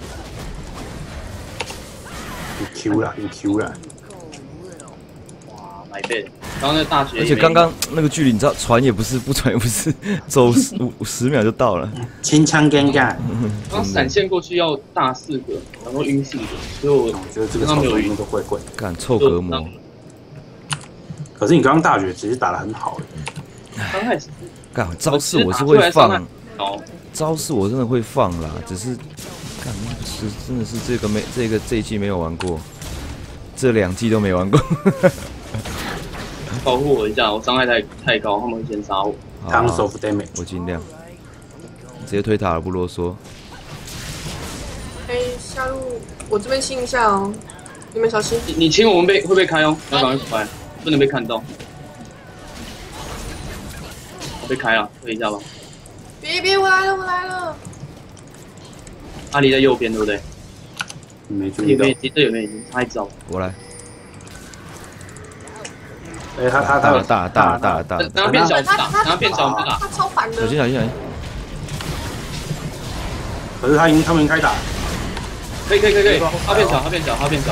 S1: 你 Q 了，你 Q 了。
S3: 哇，买倍。刚刚那大学，
S2: 而且刚刚那个距离，你知道，传也不是，不传也不是，走五十秒就到了。
S1: 清枪尴尬。
S3: 刚闪现过去要大四个，然后晕四个，所以我
S1: 觉得这个操作应该都怪怪。
S2: 干臭隔膜。
S1: 可是你刚刚大绝其实打得很好
S3: 刚开始。
S2: 干招式我是会放，招式我真的会放啦，只是，干是真的是这个没这个这一季没有玩过，这两季都没玩过。
S3: 保护我一下，我伤害太太高，他们会先杀我。
S1: Tons of damage，
S2: 我尽量。直接推塔了，不啰嗦。
S7: 哎，下路我这边清一下哦，你们小心。
S3: 你你清我们被会被开哦，要赶快出来，不能被看到。我被开了，推一下吧。
S7: 别别，我来了我来了。
S3: 阿里在右边，对不对？
S1: 没注意到。
S3: 有没有？这有没有？差一招。
S2: 我来。
S1: 哎，他他
S2: 大
S1: 他
S2: 大大大大，
S3: 等他变小，打，等他变小，我们打。
S7: 他超烦的。
S2: 小心小心小心！
S1: 可是他已经他们已经开打。
S3: 可以可以可以可以，他变小，他变小，他变小。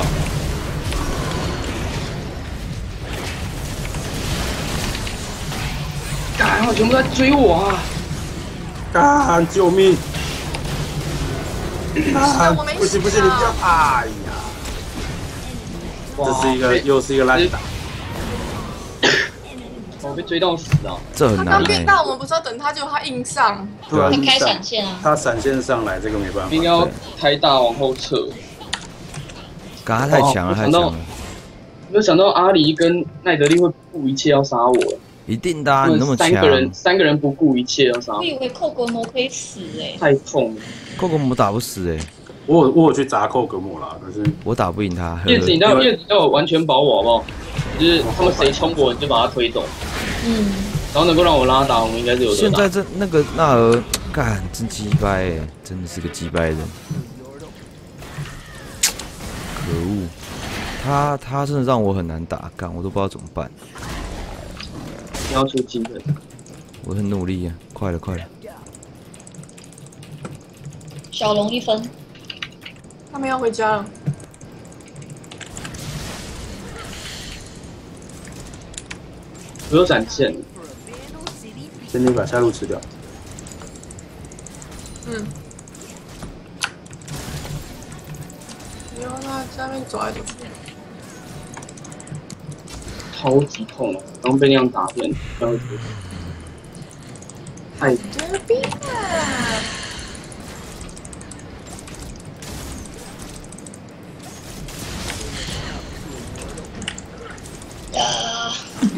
S3: 干，他全部在追我啊！
S1: 干，救命！啊，
S7: 我没
S1: 不行不行，你不要！哎呀，这是一个又是一个烂打。
S3: 我被追到死啊！
S2: 这很难
S7: 他刚变
S2: 哎。
S7: 大，我们不是要等他，结果他硬上。
S1: 对啊，
S5: 他开闪现啊！
S1: 他闪现上来，这个没办法。
S3: 应该要开大往后撤。
S2: 嘎，他太强了，太强了！
S3: 没有想到阿狸跟奈德利会不顾一切要杀我。
S2: 一定的啊，你那么强。
S3: 三个人，三个人不顾一切要杀我。
S5: 我以为寇格魔可以死哎。
S3: 太痛了。
S2: 寇格魔打不死哎。
S1: 我有我有去砸寇格莫啦，可是
S2: 我打不赢他。
S3: 叶子，你要叶子要我完全保我好不好？就是他们谁冲我，你就把他推走。
S5: 嗯。
S3: 然后能够让我拉打，我们应该是有的。
S2: 现在这那个纳尔，干真鸡掰哎，真的是个鸡掰人。可恶，他他真的让我很难打，干我都不知道怎么办。
S3: 你要出精神。
S2: 我很努力啊，快了快了。
S5: 小龙一分。
S7: 他们要回家了。
S3: 我有闪现。
S1: 先你把下路吃掉。
S7: 嗯。你要他在那边走来走去。
S3: 超级痛，然后被那样打遍，然后太
S7: 这边啊！
S5: 呀！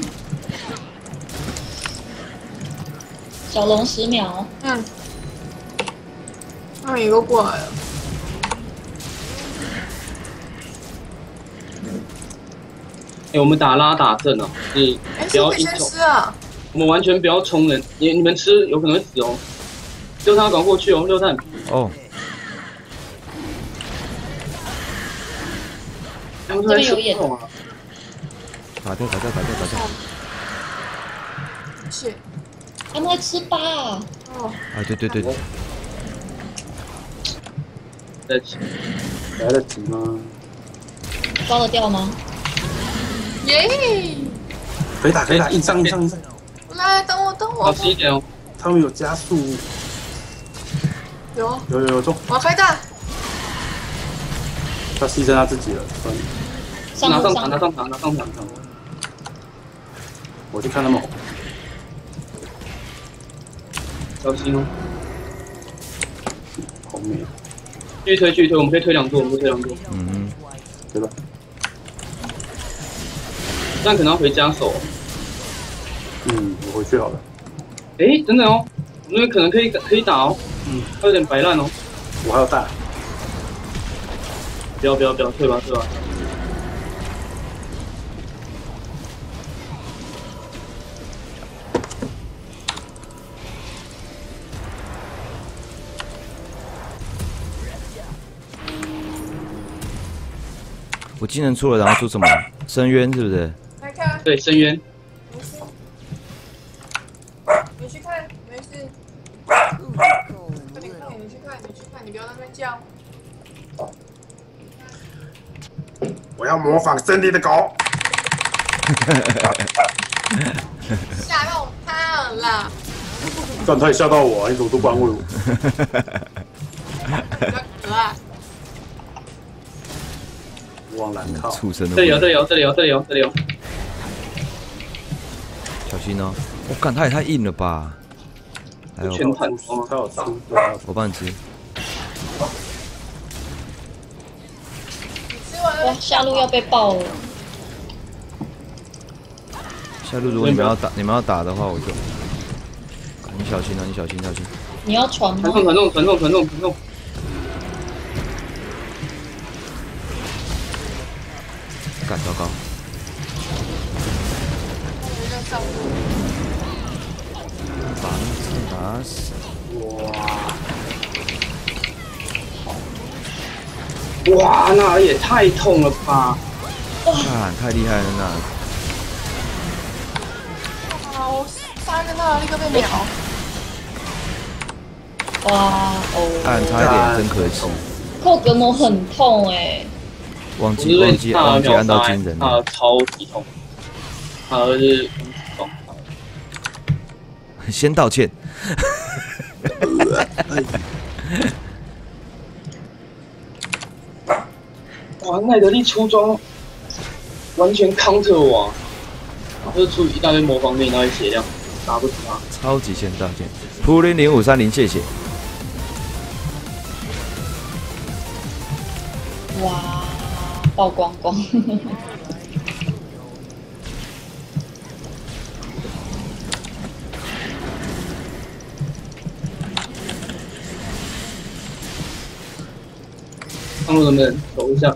S5: 小龙十秒。
S7: 嗯。他们也都过来了。
S3: 哎、欸，我们打拉打阵啊，是不要硬冲
S7: 啊！
S3: 我们完全不要冲人，你你们吃有可能会死哦。六探赶过去哦，六探。
S2: 哦。
S5: 这边有眼。
S2: 打掉，打掉，打掉，打掉。
S7: 是。
S5: 他们会吃八啊！
S7: 哦。
S2: 啊，对对对对。
S3: 来得及，
S1: 来得及吗？
S5: 抓得掉吗？
S7: 耶！
S1: 可以打，可以打，硬上，硬上，硬上。
S7: 来，等我，等我。
S3: 小心一点哦。
S1: 他们有加速。
S7: 有。
S1: 有有有中。
S7: 我要开大。
S1: 他牺牲他自己了，
S5: 算了。
S3: 拿上塔，拿上塔，拿上塔。
S1: 我去看他们。
S3: 小心哦。
S1: 红梅。
S3: 继续推，继续推，我们可以推两座，我们可以推两座。
S2: 嗯，
S1: 对吧？
S3: 这样可能要回家守。
S1: 嗯，我回去好了。
S3: 哎、欸，等等哦，我们那边可能可以可以打哦。嗯，还有点白烂哦。
S1: 我还有大。
S3: 不要不要不要，退吧退吧。
S2: 我技能出了，然后出什么？深渊是不是？
S7: 来看。
S3: 对，深渊。
S7: 没事。你去看，没事。快点快点，你去看，你去看，你不要在那边叫。
S1: 我要模仿森林的狗。
S7: 吓到他了啦！
S1: 干，他也吓到我，你怎么都不安慰我？
S7: 比较可爱。
S1: 往南靠。
S2: 畜生的。
S3: 这里有，这里有，这里有，这里有，这里有。
S2: 小心哦！我干，他也太硬了吧！还有，
S3: 全坦装，
S1: 他有出，
S2: 我帮你吃。
S5: 哇，下路要被爆了。
S2: 下路如果你们要打，你们要打的话，我就。你小心啊！你小心，小心。
S5: 你要传吗？
S3: 传送，传送，传送，传送，传送。
S2: 干，糟糕！把他打死！
S1: 哇！
S3: 哇，那也太痛了吧！
S2: 啊，太厉害了那！
S7: 好，杀个那立刻被秒。
S5: 哇哦！
S2: 按差一点，真可惜。
S5: 扣格魔很痛哎。
S2: 忘记忘记忘记按到惊人了。
S3: 超级痛。他是痛。
S2: 先道歉。
S3: 哇，奈德利出装完全 counter 我，然后就出一大堆魔方面，一大堆血量，打不死他。
S2: 超级先道歉，普林零五三零，谢谢。
S5: 哇，曝光光。
S3: 上路能不能走一下？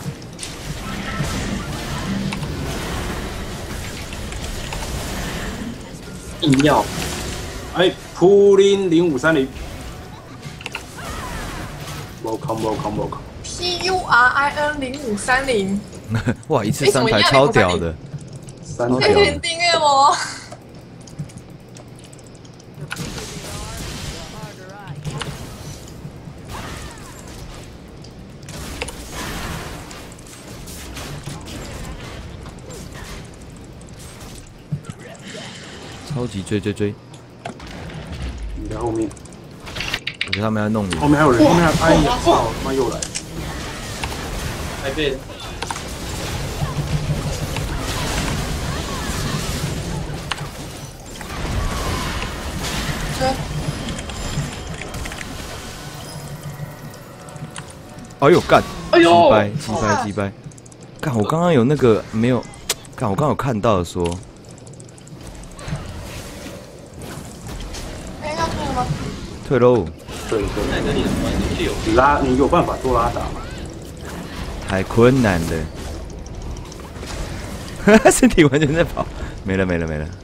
S3: 硬要！
S1: 哎，普林零五三零 ，welcome welcome welcome。
S7: P U R I N 零五三零。
S2: 哇，一次三台超屌的，
S1: 三台。
S7: 谢谢你订阅我。
S2: 超级追追追！
S1: 你在后面，
S2: 我觉得他们要弄你。
S1: 后面还有人，后面还哎呀，操，他妈又来！
S3: 太背了。
S2: 哎呦干！
S3: 哎呦！
S2: 击败击败击败！干！我刚刚有那个没有？干！我刚刚有看到说。退喽！
S1: 对对，你拉，你有办法做拉打吗？
S2: 太困难了，哈哈，身体完全在跑，没了没了没了。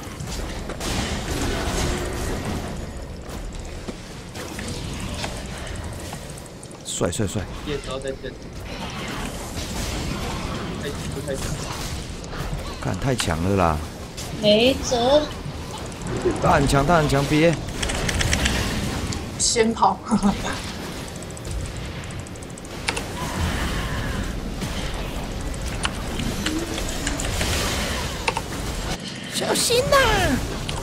S2: 帅帅帅！
S3: 夜招在线，太不太强，
S2: 干太强了啦！
S5: 没辙，
S2: 他很强，他很强，别！
S7: 先跑。
S2: 小心呐、啊！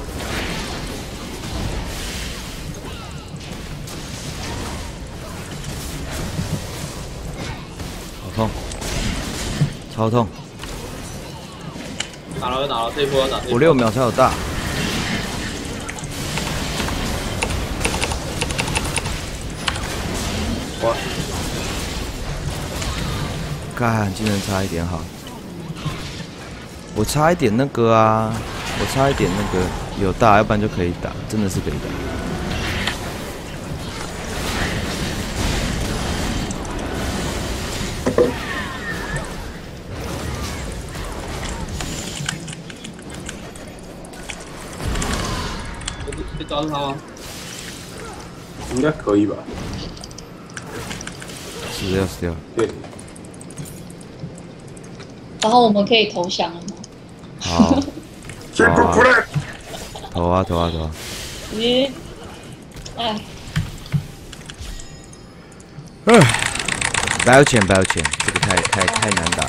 S2: 好痛，超痛！
S3: 打了打了，这一波要打。
S2: 我六秒才有大。
S1: 哇！
S2: 干，技能差一点好。我差一点那个啊，我差一点那个有大，要不然就可以打，真的是可以打。
S3: 可以抓住他吗？
S1: 应该可以吧？
S2: 死掉死掉。
S1: 对。
S5: 然后我们可以投降了吗？
S2: 好。投啊！投啊投啊投啊！
S5: 咦，哎。
S2: 唉，不要钱不要钱，这个太太太难打。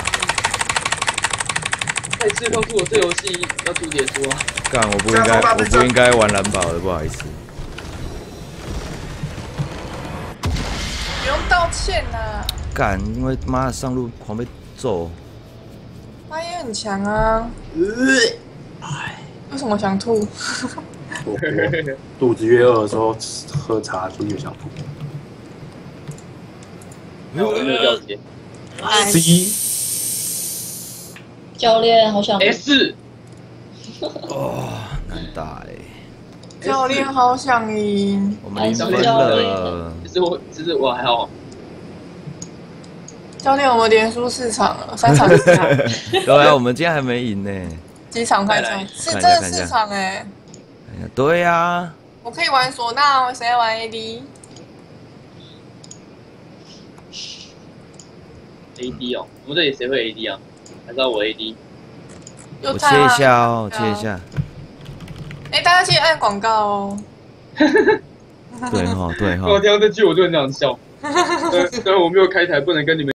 S3: 再次告诉我这游戏要出解说。
S2: 干，我不应该，我不应该玩蓝宝的，不好意思。
S7: 不用道歉呐、啊。
S2: 干，因为妈的上路狂被揍。
S7: 他也很强啊。唉，为什么想吐？
S1: 我肚子越饿的时候喝茶就越想吐。
S3: 那我没有了解。
S1: C
S5: 教练好想
S3: S。
S2: 哦，难打哎、
S7: 欸！教练好想赢。
S2: 我们赢分了。
S3: 其实我其实我还好。
S7: 教练，我们连输四场了，三场四场。
S2: 对啊，我们今天还没赢呢。
S7: 几场开场？是真的四场哎。
S2: 对呀、啊。
S7: 我可以玩唢呐，谁来玩 A D？
S3: A D 哦，我们这里谁会 A D 啊？还是要我 A D？
S2: 我切一下哦，切一下。
S7: 哎，大家记得按广告哦。
S2: 对哈，对哈。
S3: 我听到这句我就很想笑。虽然我没有开台，不能跟你们。